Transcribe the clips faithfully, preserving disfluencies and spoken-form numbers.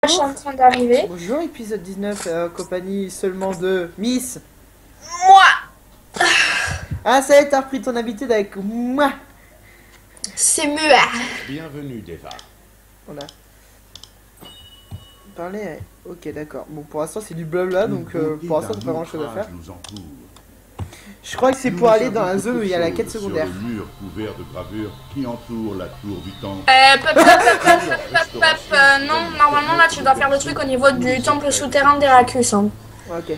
je suis en train d'arriver. Bonjour, épisode dix-neuf, euh, compagnie seulement de Miss. Moi. Ah, ça y est, t'as repris ton habitude avec moi. C'est moi. Bienvenue, Deva. Voilà. Parler. Ok, d'accord. Bon, pour l'instant, c'est du blabla, donc euh, pour l'instant, t'as pas grand chose à faire. Je crois que c'est pour aller dans la zone où il y a la quête secondaire. Le mur couvert de gravures qui entoure la tour du temple. Euh, pop, pop, pop, pop, pop, pop, pop, euh, non, normalement là tu dois faire le truc au niveau du temple souterrain d'Héracus. Hein. Ok.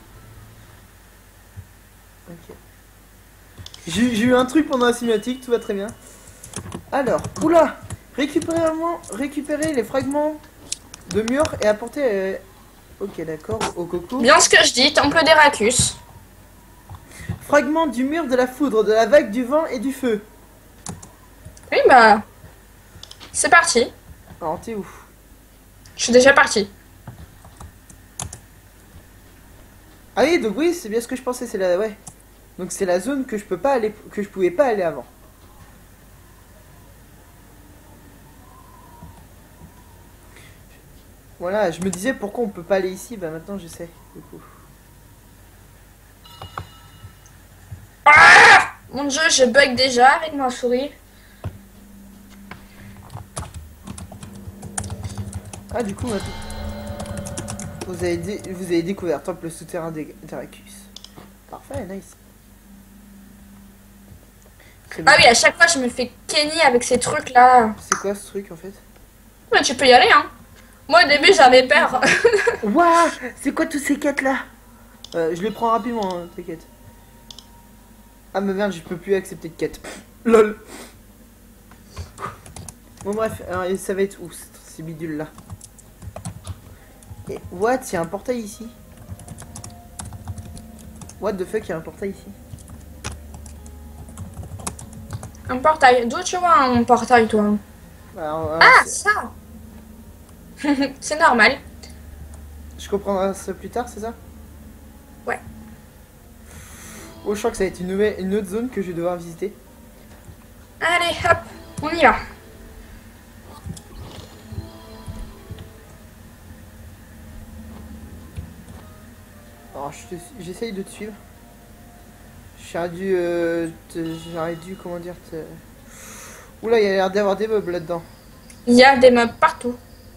Ok. J'ai j'ai eu un truc pendant la cinématique, tout va très bien. Alors, oula, récupérer, récupérer les fragments de mur et apporter... Euh... Ok, d'accord, au coco. Bien ce que je dis, temple d'Héracus. Fragments du mur de la foudre, de la vague, du vent et du feu. Oui, bah... C'est parti. Alors, t'es où? Je suis déjà parti. Ah oui, donc oui, c'est bien ce que je pensais, c'est la... Ouais. Donc c'est la zone que je peux pas aller... que je pouvais pas aller avant. Voilà, je me disais pourquoi on peut pas aller ici, bah maintenant je sais, du coup. Ah mon dieu, je bug déjà avec ma souris. Ah, du coup, maintenant... Vous avez, dé... vous avez découvert temple souterrain d'Héracus. Parfait, nice. Ah oui, à chaque fois je me fais Kenny avec ces trucs là. C'est quoi ce truc en fait? Mais tu peux y aller, hein. Moi au début j'avais peur. Waouh, c'est quoi tous ces quêtes là? euh, Je les prends rapidement, hein, t'inquiète. Ah mais merde, je peux plus accepter de quête. Lol. Bon bref, alors ça va être où ces bidules là? Et what? Il y a un portail ici. What the fuck, il y a un portail ici. Un portail. D'où tu vois un portail toi? Alors, alors, Ah ça. C'est normal. Je comprendrai ça plus tard, c'est ça? Ouais. Oh, je crois que ça va être une, nouvelle, une autre zone que je vais devoir visiter. Allez, hop, on y va. Alors, j'essaye de te suivre. J'aurais dû, euh, j'aurais dû, comment dire, te... Oula, il y a l'air d'avoir des meubles là-dedans. Il y a des meubles partout.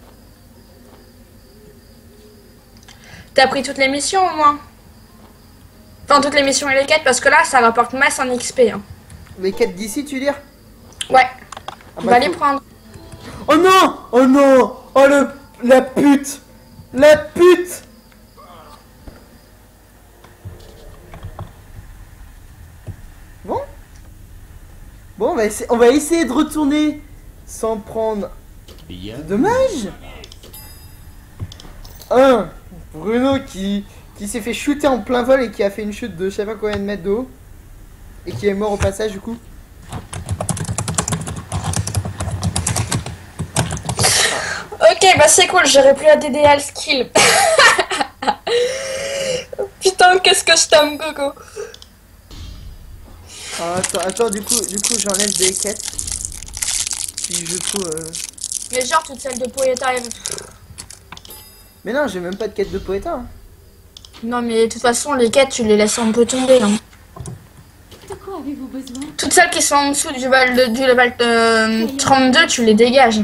T'as pris toutes les missions au moins? Enfin, toutes les missions et les quêtes, parce que là, ça rapporte masse en X P. Hein. Les quêtes d'ici, tu veux dire? Ouais. Ah On bah, va les faut... prendre. Oh non! Oh non! Oh le... La pute! La pute! Bon? Bon, on va, essayer... on va essayer de retourner sans prendre... Bien. Dommage! Un, Bruno qui, qui s'est fait shooter en plein vol et qui a fait une chute de je sais pas combien de mètres de haut. Et qui est mort au passage du coup. Ok, bah c'est cool, j'aurais plus à D D L skill. Putain, qu'est-ce que je t'aime, Gogo. Ah, attends, attends, du coup, du coup j'enlève des quêtes. Si je trouve... Euh... Mais genre toutes celles de Poeta. Mais non, j'ai même pas de quête de Poeta. Hein. Non mais de toute façon, les quêtes, tu les laisses un peu tomber. Hein. De quoi avez-vous besoin? Toutes celles qui sont en dessous du level, de, du level euh, trente-deux, tu les dégages.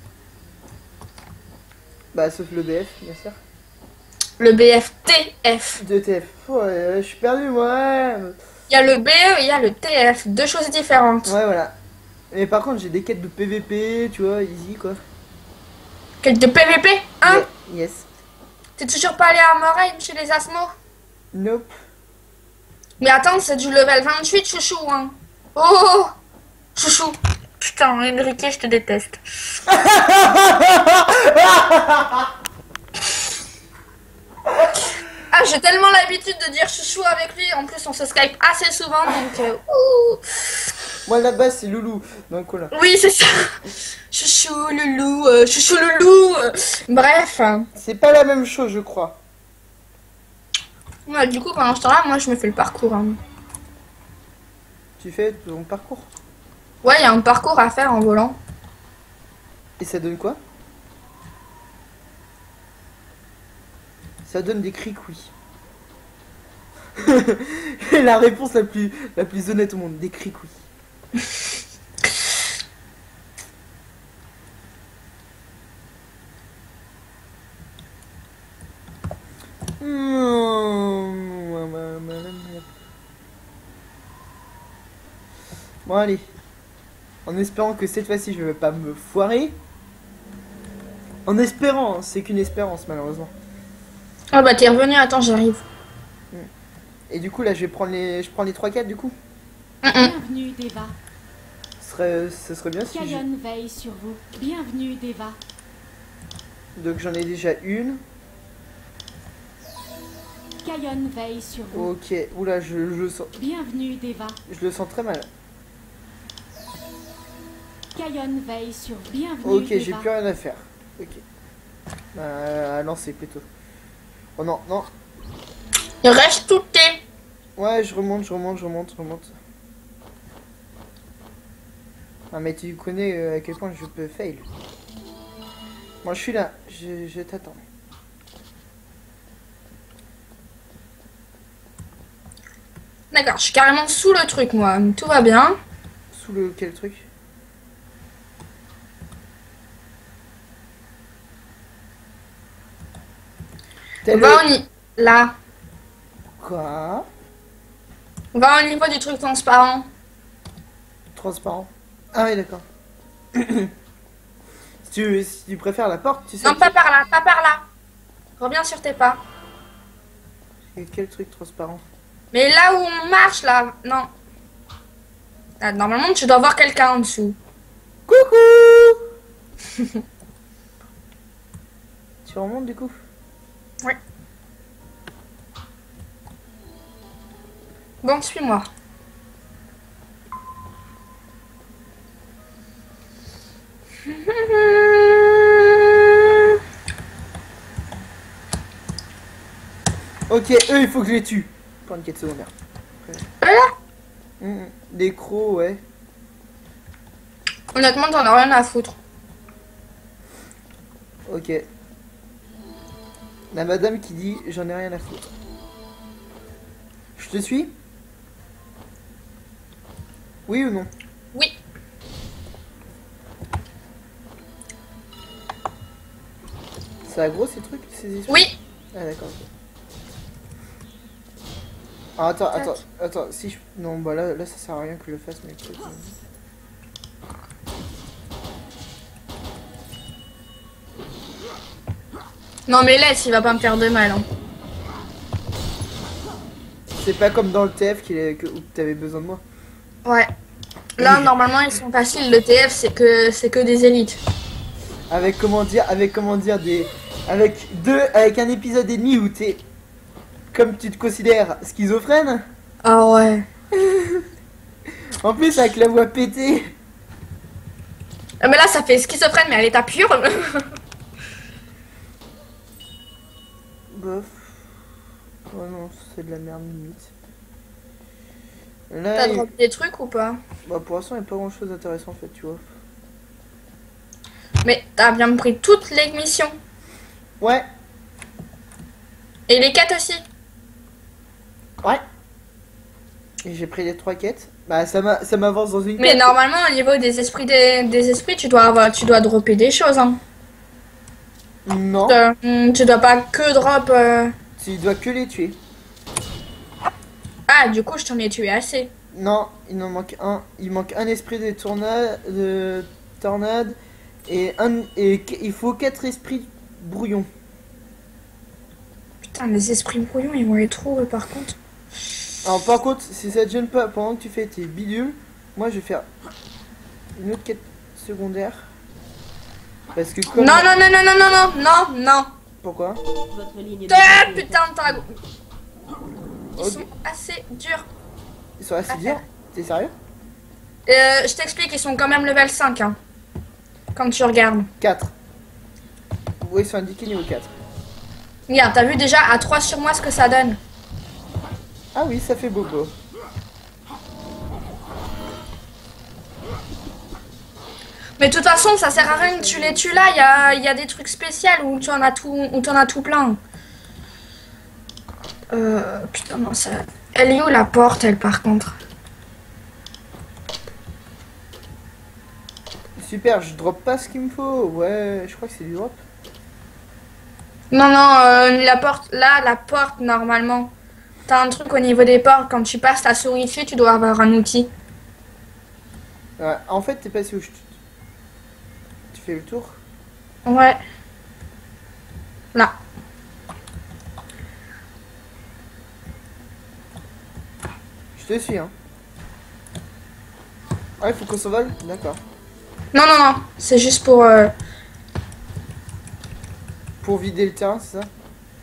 Bah, sauf le B F, bien sûr. Le B F T F. deux T F. Oh, euh, je suis perdu, moi. Il y a le B E et il y a le T F. Deux choses différentes. Ouais, voilà. Mais par contre, j'ai des quêtes de P V P, tu vois, easy, quoi. Quête de P V P, hein? Yeah, yes. T'es toujours pas allé à Moraine chez les Asmos? Nope. Mais attends, c'est du level vingt-huit, chouchou, hein. Oh, chouchou. Putain, Enrique, je te déteste. Ah, j'ai tellement l'habitude de dire chouchou avec lui. En plus, on se Skype assez souvent, donc... Euh, ouh. Moi, là-bas, c'est Loulou. Donc, voilà. Oui, c'est ça. Chouchou, loulou, euh, chouchou, loulou. euh, Bref. C'est pas la même chose, je crois. Ouais, du coup, pendant ce temps-là, moi, je me fais le parcours. Hein. Tu fais ton parcours. Ouais, il y a un parcours à faire en volant. Et ça donne quoi? Ça donne des cricouis. La réponse la plus, la plus honnête au monde, des cricouis. Bon allez, en espérant que cette fois-ci je vais pas me foirer. En espérant, c'est qu'une espérance malheureusement. Ah bah t'es revenu, attends j'arrive. Et du coup là je vais prendre les, je prends les trois quatre du coup. Mm -mm. Bienvenue, Deva. Ce serait, ce serait bien si je... Kayon veille sur vous. Bienvenue, Deva. Donc j'en ai déjà une. Kayon veille sur vous. Ok, oula je, je le sens, Bienvenue, Deva. je le sens très mal. Kayon veille sur vous. Bienvenue, Ok, j'ai Deva. plus rien à faire. Ok. Euh, à lancer plutôt. Oh non, non. Il reste tout tes. Ouais, je remonte, je remonte, je remonte, je remonte. Ah mais tu connais euh, à quel point je peux fail. Moi je suis là, je, je t'attends. D'accord, je suis carrément sous le truc moi, tout va bien. Sous le quel truc? T'as Va le... au ni- là. Quoi? Va au niveau du truc transparent. Transparent. Ah oui d'accord. si, tu, si tu préfères la porte, tu sais... Non, pas par là, pas par là. Reviens sur tes pas. que- Quel truc transparent? Mais là où on marche là, non. Ah, normalement tu dois voir quelqu'un en dessous. Coucou. Tu remontes du coup? Ouais. Bon, suis-moi. Ok, eux il faut que je les tue. Pour une quête secondaire. Voilà. Mmh, des crocs, ouais. Honnêtement, t'en as rien à foutre. Ok. La madame qui dit j'en ai rien à foutre. Je te suis? Oui ou non? Oui. C'est aggro ces trucs, ces esprits? Oui. Ah d'accord. Ok. Ah, attends, attends, attends, si je... Non, bah là, là ça sert à rien que je le fasse, mais... peut-être, euh. Non mais laisse, il va pas me faire de mal. Hein. C'est pas comme dans le T F qu'il est... que... où t'avais besoin de moi. Ouais. Là, normalement, ils sont faciles. Le T F, c'est que c'est que des élites. Avec comment dire, avec comment dire des... Avec deux, avec un épisode et demi où t'es... Comme tu te considères schizophrène. Ah ouais. En plus avec la voix pétée. Ah, mais là, ça fait schizophrène, mais à l'état pur. Bof. Oh non, c'est de la merde limite. Là, T'as il... droppé des trucs ou pas? bah, pour l'instant, il n'y a pas grand chose d'intéressant en fait, tu vois. Mais t'as bien pris toutes les missions. Ouais, Et les quêtes aussi. ouais. Et j'ai pris les trois quêtes. Bah, ça m'a- ça m'avance dans une Mais quête. normalement, au niveau des esprits des, des esprits, tu dois avoir, tu dois dropper des choses. Hein. Non, Euh, tu dois pas que drop. euh, tu dois que les tuer. Ah, du coup, je t'en ai tué assez. Non, il en manque un. Il manque un esprit de tornade, de tornade et un et qu- il faut quatre esprits brouillons. Putain, les esprits brouillons, ils vont les trouver par contre. Alors par contre, si ça te gêne pas, pendant que tu fais tes bidules, moi je vais faire une autre quête secondaire. Parce que comme... Non, non, non, non, non, non, non, non, non. Pourquoi? Votre ligne de Ah, conduite. putain, t'as... Ils Ok. sont assez durs. Ils sont assez durs? T'es sérieux? Euh, je t'explique, ils sont quand même level cinq. Hein, quand tu regardes. quatre. Oui, ils sont indiqués niveau quatre. Regarde, t'as vu déjà à trois sur moi ce que ça donne. Ah oui, ça fait bobo. Mais de toute façon, ça sert à rien que tu les tues là. Il y a, il y a des trucs spéciaux où tu en as tout, où t'en as tout plein. Euh, putain, non, ça... Elle est où la porte, elle, par contre? Super, je drop pas ce qu'il me faut. Ouais, je crois que c'est du drop. Non, non, euh, la porte... Là, la porte, normalement. T'as un truc au niveau des portes. Quand tu passes ta souris dessus, tu dois avoir un outil. Ouais, en fait, t'es passé où je... Tu fais le tour? Ouais. Là. Je te suis, hein. Ah, il faut qu'on s'envole? D'accord. Non, non, non. C'est juste pour... euh, Pour vider le terrain, c'est ça?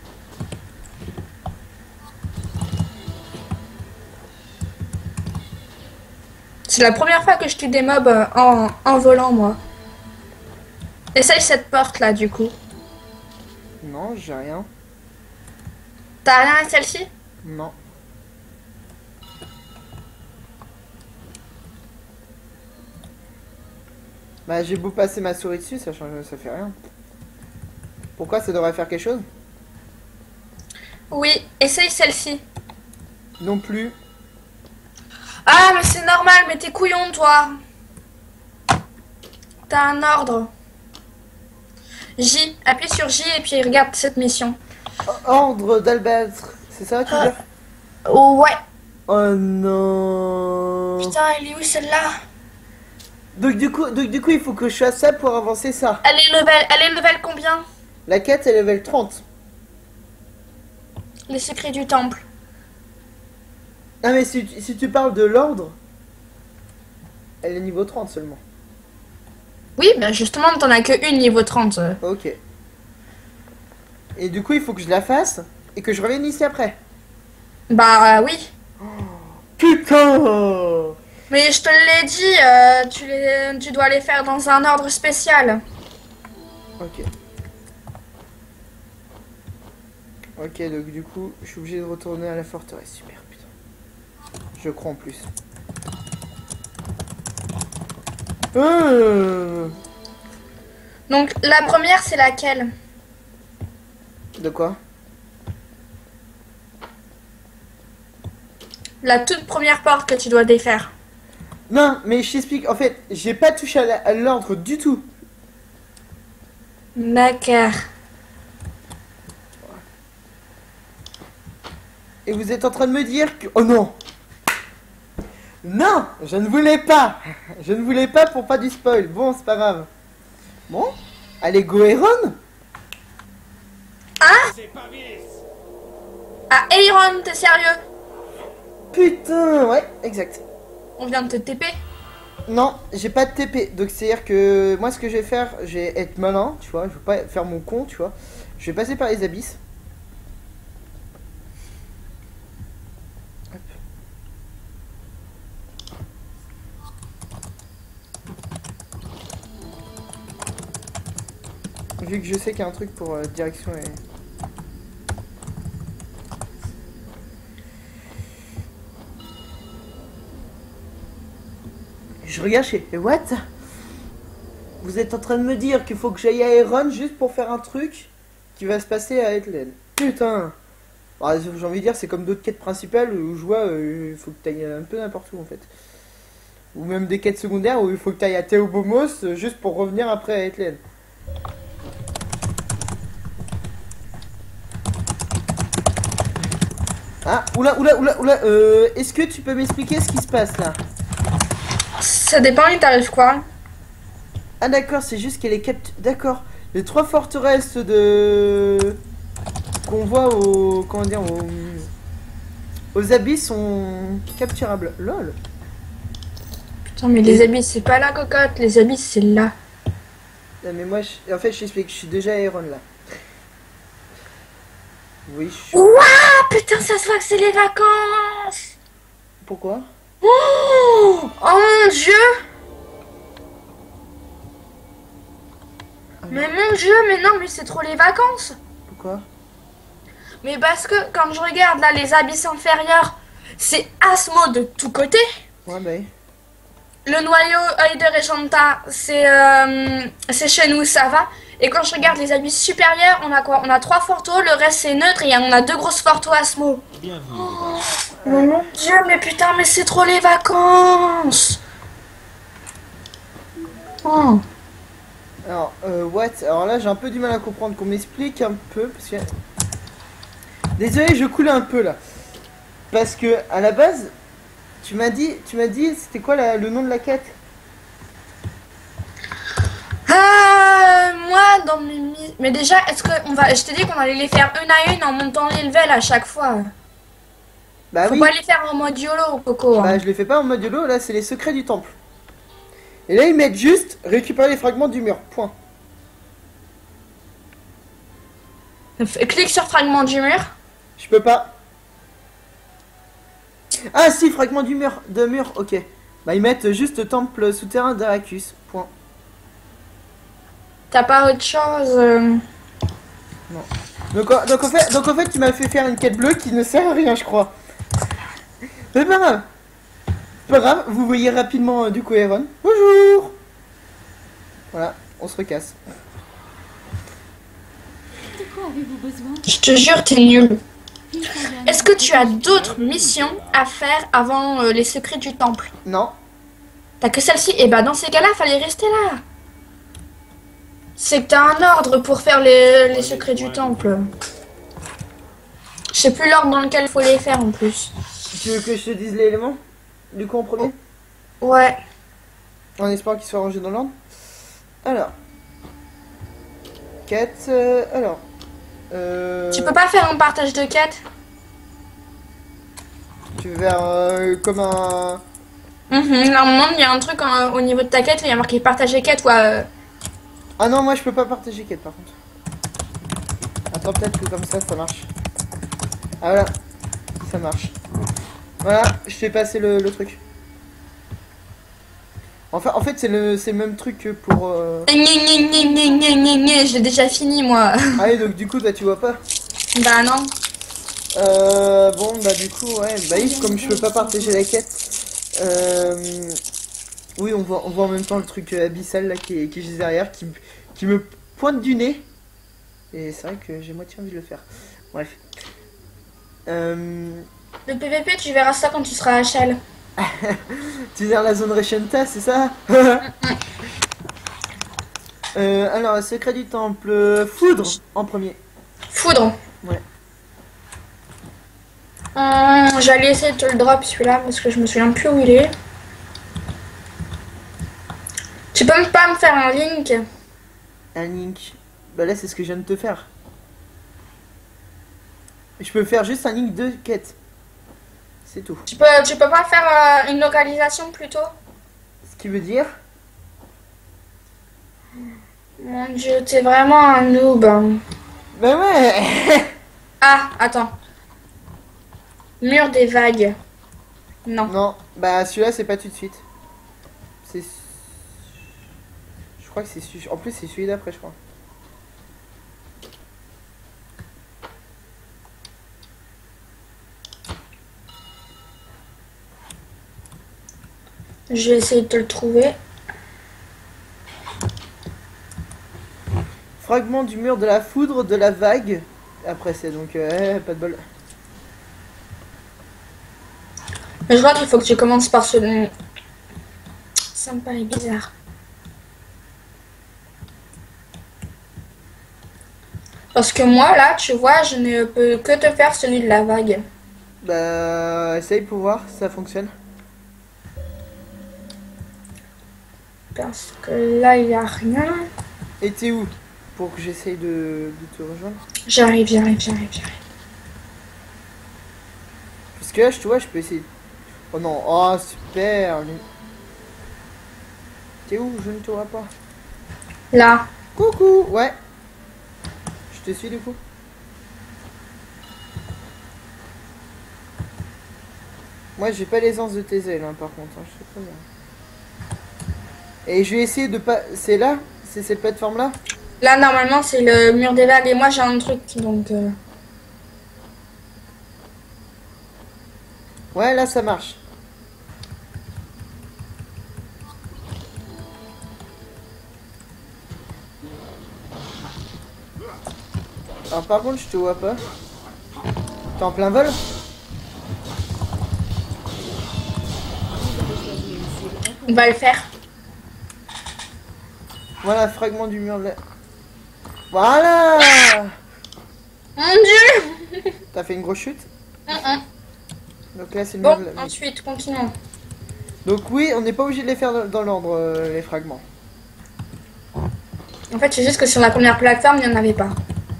C'est la première fois que je tue des mobs euh, en, en volant, moi. Essaye cette porte-là, du coup. Non, j'ai rien. T'as rien avec celle-ci? Non. Bah, j'ai beau passer ma souris dessus, ça change, ça fait rien. Pourquoi ça devrait faire quelque chose? Oui, essaye celle-ci. Non plus. Ah, mais c'est normal, mais t'es couillon, toi. T'as un ordre. J, appuie sur J et puis regarde cette mission. Ordre d'Albâtre, c'est ça tu veux dire? Oh, ouais. Oh non. Putain, elle est où celle-là? Donc du coup, donc du coup, il faut que je fasse ça pour avancer ça. Elle est level, elle est level combien? La quête est level trente. Les secrets du temple. Ah mais si, tu- si tu parles de l'ordre, elle est niveau trente seulement. Oui, bah justement, t'en as que une niveau trente. euh. Ok. Et du coup, il faut que je la fasse et que je revienne ici après. Bah euh, oui. Putain. Mais je te l'ai dit, euh, tu, les, tu dois les faire dans un ordre spécial. Ok. Ok, donc du coup, je suis obligé de retourner à la forteresse. Super, putain. Je crois en plus. Euh... Donc la première, c'est laquelle? De quoi? La toute première porte que tu dois défaire. Non, mais je t'explique. En fait, j'ai pas touché à la- à l'ordre du tout. D'accord. Et vous êtes en train de me dire que... Oh non! Non! Je ne voulais pas! Je ne voulais pas pour pas du spoil. Bon, c'est pas grave. Bon? Allez, go Aaron! Ah, Aaron, t'es sérieux? Putain! Ouais, exact. On vient de te T P. Non, j'ai pas de T P. Donc c'est-à-dire que moi, ce que je vais faire, je vais être malin, tu vois. Je veux pas faire mon con, tu vois. Je vais passer par les abysses. Hop. Vu que je sais qu'il y a un truc pour euh, direction et... Je regarde chez... What? Vous êtes en train de me dire qu'il faut que j'aille à Aaron juste pour faire un truc qui va se passer à Headland. Putain. Bah, j'ai envie de dire, c'est comme d'autres quêtes principales où je vois, euh, il faut que tu ailles un peu n'importe où en fait. Ou même des quêtes secondaires où il faut que tu ailles à Théobomos euh, juste pour revenir après à Headland. Ah, oula, oula, oula, oula, euh, est-ce que tu peux m'expliquer ce qui se passe là? Ça dépend, il t'arrive quoi? Ah d'accord, c'est juste qu'elle est capturée. D'accord. Les trois forteresses de... qu'on voit au... comment dire, au... aux abysses sont capturables. Lol. Putain, mais les abysses, c'est pas la cocotte. Les abysses, c'est là. Non mais moi, je... en fait, je t'explique, je suis déjà à Aaron là. Oui, je suis... Ouah, putain, ça se voit que c'est les vacances. Pourquoi? Oh, oh mon dieu. Ah, Mais mon dieu, mais non, mais c'est trop les vacances. pourquoi? Mais parce que quand je regarde là les abysses inférieurs, c'est Asmo de tous côtés. Ouais, bah oui. Le noyau œil de Regenta, c'est euh, c'est chez nous, ça va. Et quand je regarde les abysses supérieurs, on a quoi? On a trois forteaux, le reste c'est neutre et on a deux grosses forteaux Asmo. Bienvenue. Oh, mon dieu, mais putain, mais c'est trop les vacances. Oh. Alors, euh, what? Alors là, j'ai un peu du mal à comprendre, qu'on m'explique un peu, parce que... Désolé, je coule un peu, là. Parce que, à la base, tu m'as dit, tu m'as dit, c'était quoi la, le nom de la quête? Ah, moi, dans mes... mis- Mais déjà, est-ce que on va... Je t'ai dit qu'on allait les faire une à une en montant les levels à chaque fois. Bah Faut oui. pas les faire en mode YOLO, Coco. hein. Bah, je les fais pas en mode YOLO, là, c'est les secrets du temple. Et là, ils mettent juste récupérer les fragments du mur, point. F- Clique sur fragment du mur. Je peux pas. Ah si, fragment du mur, de mur, ok. Bah ils mettent juste temple souterrain d'Aracus, point. T'as pas autre chose euh, Donc, en- donc, en fait, donc en fait tu m'as fait faire une quête bleue qui ne sert à rien je crois. C'est pas grave. Pas grave, vous voyez rapidement euh, du coup Evan. Bonjour. Voilà, on se recasse. De quoi avez-vous besoin? Je te jure, t'es nul. Une Cayenne Est-ce que tu as Veille d'autres missions à faire avant euh, les secrets du temple? Non. T'as que celle-ci? Et bah dans ces cas-là, fallait rester là. C'est que t'as un ordre pour faire les, les secrets du temple. Je sais plus l'ordre dans lequel faut les faire en plus. Tu veux que je te dise l'élément du coup en premier? Ouais. En espérant qu'il soit rangé dans l'ordre. Alors. Quête. euh, alors. Euh, Tu peux pas faire un partage de quête? Tu veux faire euh, comme un. Mhm, normalement, il y a un truc en- au niveau de ta quête, il y a marqué partager quête ou euh, Ah non, moi je peux pas partager quête par contre. Attends, peut-être que comme ça, ça marche. Ah voilà, ça marche. Voilà, je t'ai passé le, le truc. Enfin, en fait, c'est le, c'est le même truc que pour. Euh... Gna, gna, gna, gna, gna, gna, gna, j'ai déjà fini moi. Ah oui, donc du coup, toi tu vois pas. Bah non. Euh, bon, bah du coup, ouais, bah oui, comme je peux pas partager la quête. Euh, oui, on voit, on voit en même temps le truc euh, abyssal là qui est, qui est juste derrière, qui, qui me pointe du nez. Et c'est vrai que j'ai moitié envie de le faire. Bref. Euh, Le P V P, tu verras ça quand tu seras à Shell. tu vers la zone Reshenta, c'est ça? euh, Alors, secret du temple, foudre en premier. Foudre. Ouais. Hum, J'allais essayer de te le drop celui-là parce que je me souviens plus où il est. Tu peux même pas me faire un link? Un link. Bah là, c'est ce que je viens de te faire. Je peux faire juste un link de quête. C'est tout. Tu peux, tu peux pas faire euh, une localisation plutôt? Ce qui veut dire... Mon dieu, t'es vraiment un noob. Bah ouais. Ah, attends. Mur des vagues. Non. Non, bah celui-là, c'est pas tout de suite. C'est... Je crois que c'est celui... En plus, c'est celui d'après, je crois. Je vais essayer de te le trouver. Fragment du mur de la foudre de la vague. Après, c'est donc... Euh, pas de bol. Mais je crois qu'il faut que tu commences par ce... Ça me paraît bizarre. Parce que moi, là, tu vois, je ne peux que te faire celui de la vague. Bah, essaye pour voir si ça fonctionne. Parce que là, il n'y a rien. Et t'es où? Pour que j'essaye de, de te rejoindre. J'arrive, j'arrive, j'arrive, j'arrive. Parce que là, tu vois, je peux essayer. Oh non, oh super. T'es où? Je ne te vois pas. Là. Coucou. Ouais. Je te suis du coup. Moi, j'ai pas l'aisance de tes ailes, hein, par contre. Hein, je sais pas bien. Et je vais essayer de pas... C'est là? C'est cette plateforme-là? Là, normalement, c'est le mur des vagues. Et moi, j'ai un truc, donc... euh, Ouais, là, ça marche. Alors par contre, je te vois pas. T'es en plein vol? On va le faire. Voilà, fragment du mur là. Voilà. Mon dieu. T'as fait une grosse chute? Hum, hum. Donc là, c'est le Bon, mur là. ensuite, continuons. Donc oui, on n'est pas obligé de les faire dans, dans l'ordre, euh, les fragments. En fait, c'est juste que sur la première plateforme, il n'y en avait pas.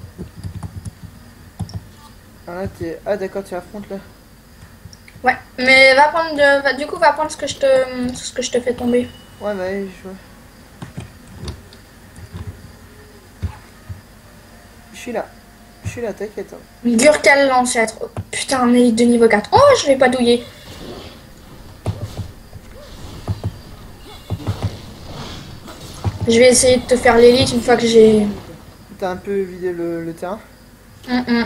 Ah, là, t'es... ah d'accord, tu affrontes là. Ouais, mais va prendre de... va- du coup, va prendre ce que je te, ce que je te fais tomber. Ouais, bah, je vois. Je suis là. Je suis là, t'inquiète. Hein. Gurkal l'ancêtre. Oh, putain, un élite de niveau quatre. Oh, je vais pas douiller. Je vais essayer de te faire l'élite une fois que j'ai... T'as un peu vidé le, le terrain. Hum, hum.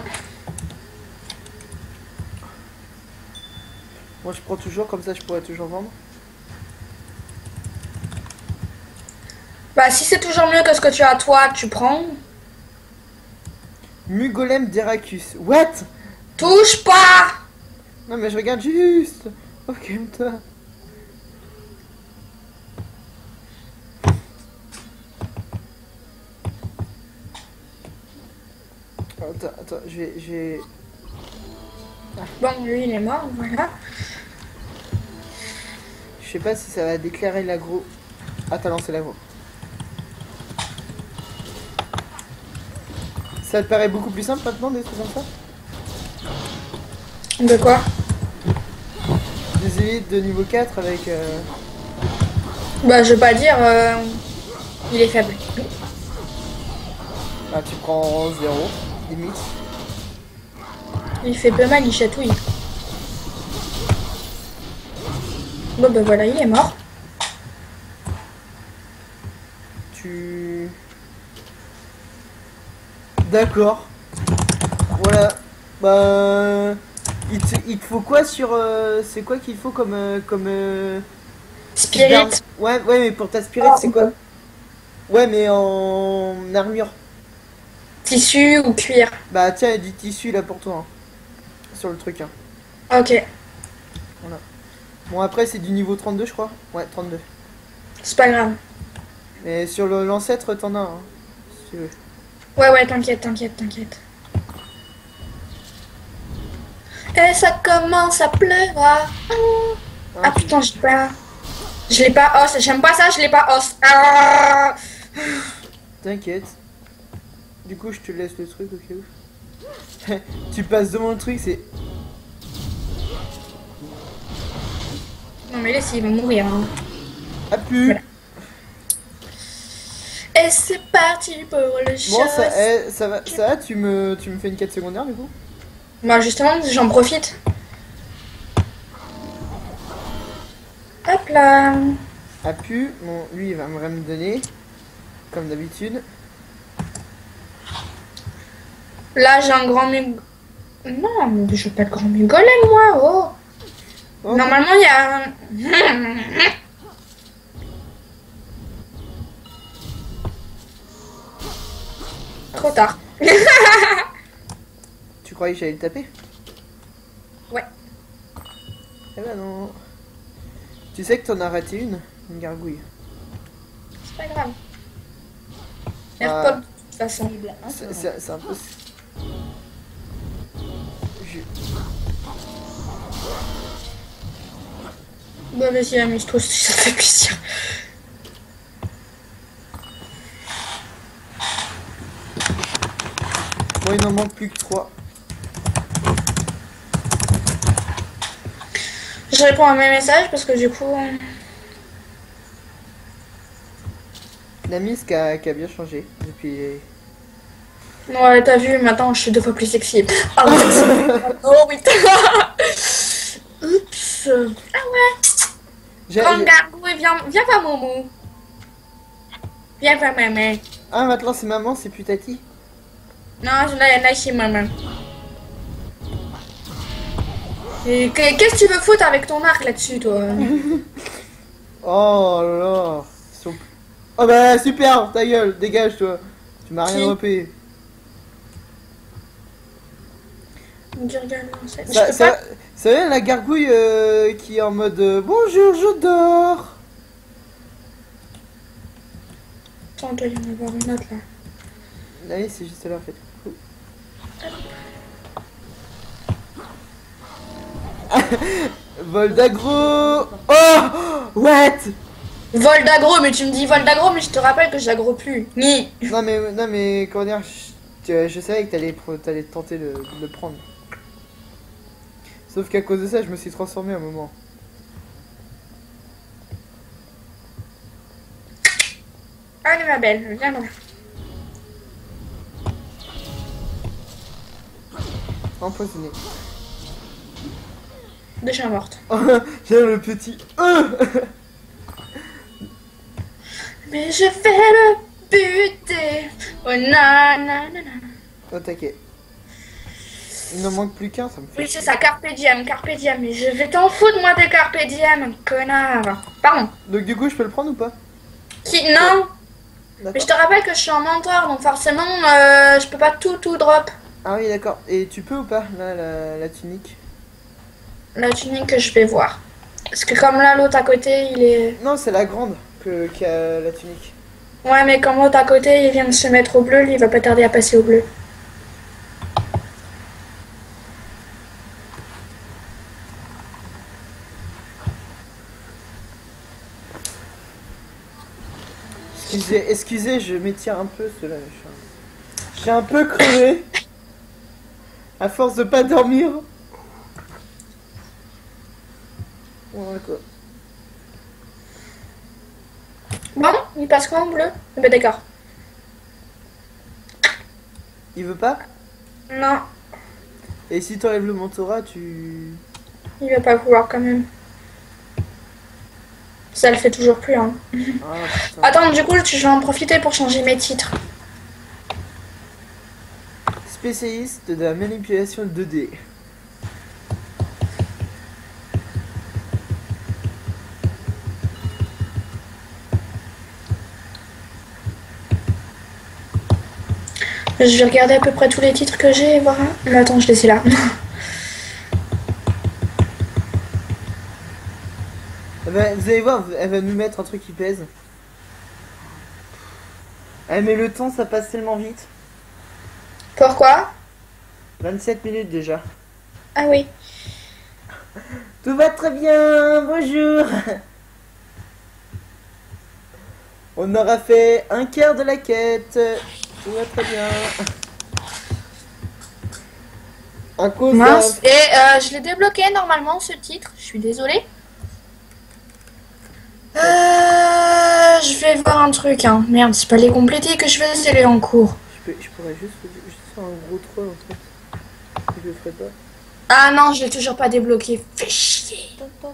Moi, je prends toujours, comme ça, je pourrais toujours vendre. Bah, si c'est toujours mieux que ce que tu as toi, tu prends. Mugolem d'Heracus. What? Touche pas. Non, mais je regarde juste. Oh, calme-toi. Attends, attends, je vais... Je vais... Bon, lui, il est mort, voilà. Je sais pas si ça va déclarer l'agro. Ah, t'as lancé l'agro. Ça te paraît beaucoup plus simple maintenant, des trucs comme ça? De quoi? Des élites de niveau quatre avec... Euh... Bah, je veux pas dire... euh, il est faible. Ah, tu prends zéro, limite. Il fait peu mal, il chatouille. Bon, bah voilà, il est mort. Tu... D'accord. Voilà. Bah... Il te, il te faut quoi sur... Euh... C'est quoi qu'il faut comme... Euh, comme euh... Spirit. Ouais, ouais, mais pour ta spirit, Oh, c'est quoi? Ouais, mais en armure. Tissu ou cuir. Bah tiens, il y a du tissu là pour toi. Hein. Sur le truc. Hein. Ok. Voilà. Bon, après, c'est du niveau trente-deux, je crois. Ouais, trente-deux. C'est pas grave. Mais sur le- l'ancêtre, t'en as, hein, si tu veux. Ouais, ouais, t'inquiète, t'inquiète, t'inquiète. Et ça commence à pleuvoir. Hein, Ah tu- putain, j'ai pas... Je l'ai pas os. J'aime pas ça, je l'ai pas os. Ah. T'inquiète. Du coup, je te laisse le truc au cas où. Tu passes devant le truc, c'est... Non mais laisse, il va mourir. Hein. Ah, plus. Voilà. Et c'est parti pour le Bon, show. ça, eh, ça va, ça va, tu me, tu me fais une quête secondaire, du coup? Bah justement, j'en profite. Hop là. Ah, plus. Bon, lui, il va me me donner. Comme d'habitude. Là, j'ai un grand mug... Non, mais je veux pas de grand mugolem, moi. Oh. Oh, Normalement, il y a... un- Trop tard. tu croyais que j'allais le taper? Ouais. Eh ben non. Tu sais que t'en as raté une? Une gargouille. C'est pas grave. Ah. AirPod, de toute façon. C'est c'est- c'est un peu... Je... Bah vas-y, amuse-toi si ça te fait plaisir. Bon, il n'en manque plus que trois. Je réponds à mes messages parce que du coup... La mise qui a, qui a bien changé depuis... Ouais, t'as vu, maintenant je suis deux fois plus sexy. Ah ouais. Oh oui. Oups. Ah ouais. J'ai- Grande j'ai- gargouille, viens, viens voir Momo. Viens voir maman. Ah, maintenant c'est maman, c'est plus tati. Non, je l'ai là chez maman. Et que- qu'est-ce que tu veux foutre avec ton arc là-dessus, toi? Oh là là. Ils sont- Oh bah super, ta gueule, dégage toi. Tu m'as rien Qui repé. Gurgle, non, c'est- Ça, je peux ça, pas. ça vient la gargouille euh, qui est en mode euh, bonjour, je dors. Attends, il doit y en avoir une autre là. Ah oui, c'est juste là en fait. Vol d'agro. Oh, what? Vol d'aggro, mais tu me dis vol d'aggro, mais je te rappelle que j'aggro plus. Ni. Non mais non mais comment dire, je, je savais que t'allais pro- t'allais tenter de, de le prendre. Sauf qu'à cause de ça, je me suis transformé à un moment. Allez ma belle, viens là. Empoisonné. Déjà morte. J'ai le petit E. Mais je vais le buter. Oh na na na na. Oh t'inquiète. Il n'en manque plus qu'un, ça me fait. Oui, c'est ça, carpe diem, carpe diem. Mais je vais t'en foutre, moi, des carpe diem, connard. Pardon. Donc du coup, je peux le prendre ou pas? Qui? Non. Mais D'accord. je te rappelle que je suis en mentor, donc forcément, euh, je peux pas tout, tout drop. Ah oui, d'accord. Et tu peux ou pas, là, la, la tunique? La tunique que je vais voir. Parce que comme là, l'autre à côté, il est... Non, c'est la grande que, qui a la tunique. Ouais, mais comme l'autre à côté, il vient de se mettre au bleu, lui, il va pas tarder à passer au bleu. Excusez, excusez, je m'étire un peu, cela. Je suis un peu crevé. À force de pas dormir. Voilà quoi. Bon, il passe quoi en bleu? Eh ben d'accord. Il veut pas? Non, Et si t'enlèves le mentorat, tu... il va pas vouloir quand même. Ça le fait toujours plus, hein. Ah, putain. Attends, du coup, je vais en profiter pour changer mes titres. Spécialiste de la manipulation deux D. Je vais regarder à peu près tous les titres que j'ai et voir. un- Mais attends, je les ai là. Elle va- vous allez voir, elle va nous mettre un truc qui pèse. Eh mais le temps, ça passe tellement vite. Pourquoi? vingt-sept minutes déjà. Ah oui. Tout va très bien, bonjour. On aura fait un quart de la quête. Tout va très bien. À cause Mince. d'un- Et euh, je l'ai débloqué normalement ce titre. Je suis désolée. Euh, je vais voir un truc, hein. Merde, c'est pas les compléter que je faisais les en cours. Je, peux- je pourrais juste, juste faire un gros troll en fait. Je le ferai pas. Ah non, je l'ai toujours pas débloqué. Fais chier.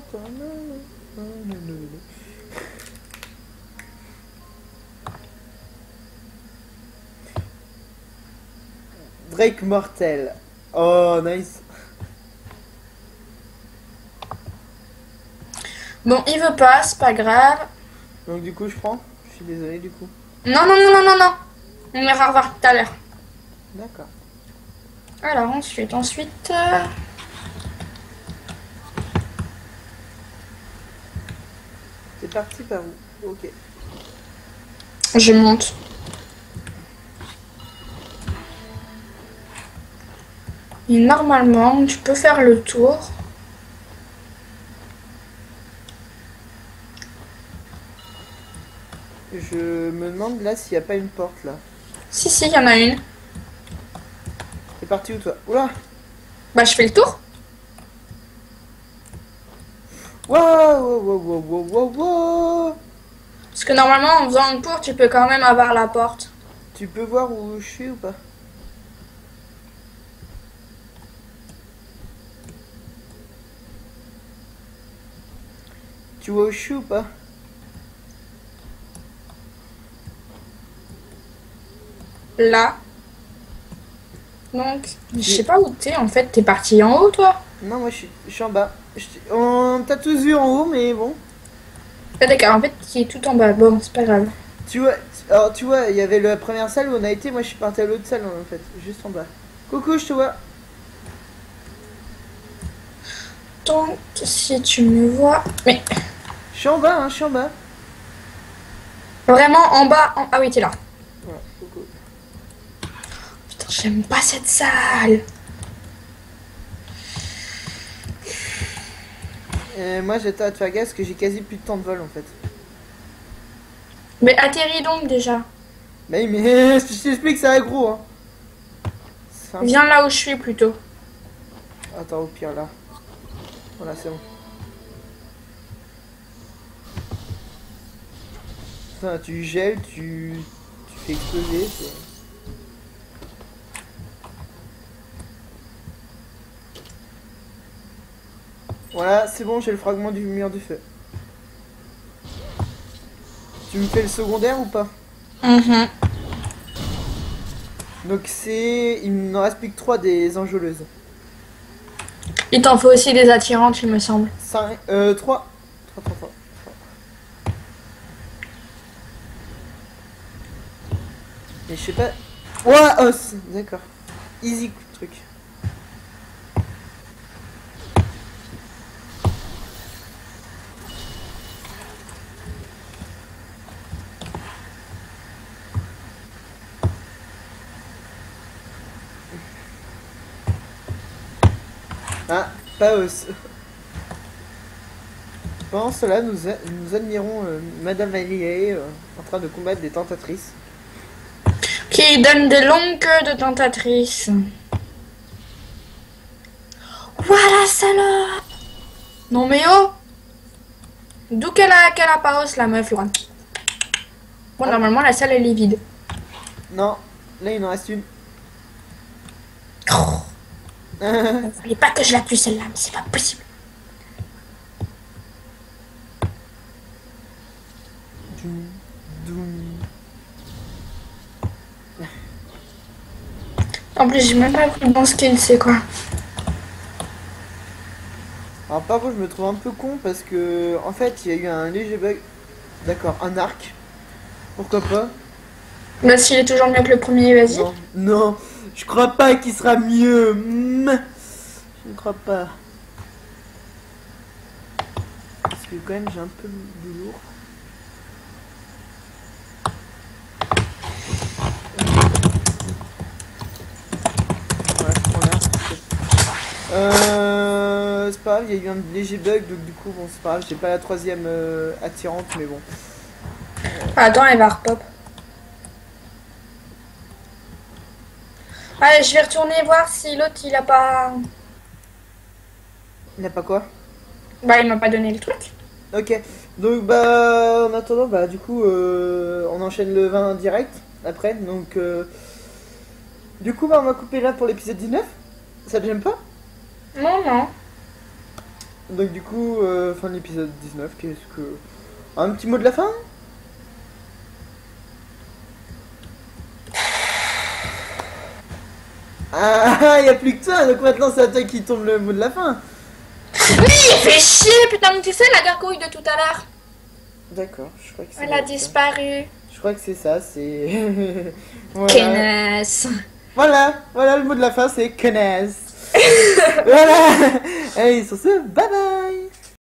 Drake mortel. Oh nice. Bon, il veut pas, c'est pas grave. Donc du coup je prends. Je suis désolé du coup. Non, non, non, non, non, non. On ira revoir tout à l'heure. D'accord. Alors ensuite, ensuite... euh, C'est parti par où? Ok. Je monte. Et normalement, tu peux faire le tour. Je me demande là s'il n'y a pas une porte là. Si, si, il y en a une. C'est parti où toi? Oula. Bah, je fais le tour. Wow, wow, wow, wow, wow, wow, wow. Parce que normalement, en faisant une tour, tu peux quand même avoir la porte. Tu peux voir où je suis ou pas? Tu vois où je suis ou pas? Là. Donc, je sais pas où t'es en fait. T'es parti en haut, toi? Non, moi je suis, je suis en bas. Je t'ai- on t'a tous vu en haut, mais bon. Ah, d'accord, en fait, qui est tout en bas. Bon, c'est pas grave. Tu vois, alors tu vois, il y avait la première salle où on a été. Moi je suis parti à l'autre salle en fait, juste en bas. Coucou, je te vois. Donc, si tu me vois... Mais Je suis en bas, hein, je suis en bas. vraiment en bas... en- Ah oui, t'es là. Voilà, coucou. Putain, j'aime pas cette salle. Et moi j'étais à te faire gaffe parce que j'ai quasi plus de temps de vol en fait. Mais atterris donc déjà. Mais, mais je t'explique, c'est aggro hein. C'est un- Viens là où je suis plutôt. Attends, au pire là. Voilà, c'est bon. Enfin, tu gèles, tu, tu fais exploser. c'est- Voilà, c'est bon, j'ai le fragment du mur du feu. Tu me fais le secondaire ou pas? Mhm. Donc c'est... Il me reste plus que trois des enjôleuses. Il t'en faut aussi des attirantes, il me semble. cinq... Euh... trois. trois, trois, trois. Mais je sais pas... Ouah, os. D'accord. Easy truc. Ah, pas os. Pendant cela, nous, a- nous admirons euh, Madame Allier euh, en train de combattre des tentatrices. Qui donne des longues queues de tentatrices. Voilà, salope. Non mais oh. D'où qu'elle a, qu'elle a pas os, la meuf, là. Bon, normalement, la salle, elle est vide. Non, là il en reste une. Oh, ne voulez pas que je la tue, celle-là, mais c'est pas possible. Doum, doum. En plus, j'ai même pas vu le bon skill, c'est quoi. Alors par contre je me trouve un peu con parce que en fait il y a eu un léger bug. D'accord, un arc. Pourquoi pas? Bah, s'il est toujours mieux que le premier, vas-y. Non, non, je crois pas qu'il sera mieux. Mm. Je ne crois pas. Parce que quand même j'ai un peu de lourd. Ouais, je prends l'arc. Euh, c'est pas grave, il y a eu un léger bug donc du coup bon c'est pas grave, j'ai pas la troisième euh, attirante mais bon. Attends, elle va repop. Allez, je vais retourner voir si l'autre, il a pas... Il n'y a pas quoi? Bah, il m'a pas donné le truc. Ok, donc bah en attendant bah du coup euh, on enchaîne le vingt direct après donc euh, du coup bah on va couper là pour l'épisode dix-neuf. Ça te gêne pas? Non, non. Donc du coup euh, fin de l'épisode dix-neuf, qu'est-ce que... Un petit mot de la fin? Ah, il n'y a plus que toi, donc maintenant c'est à toi qui tombe le mot de la fin. Oui, il fait chier, putain, mais tu sais, la gargouille de tout à l'heure. D'accord, je crois que c'est Elle a ça. disparu. Je crois que c'est ça, c'est... voilà. Connasse. voilà, voilà le mot de la fin, c'est connasse. Voilà. Allez, sur ce, bye bye.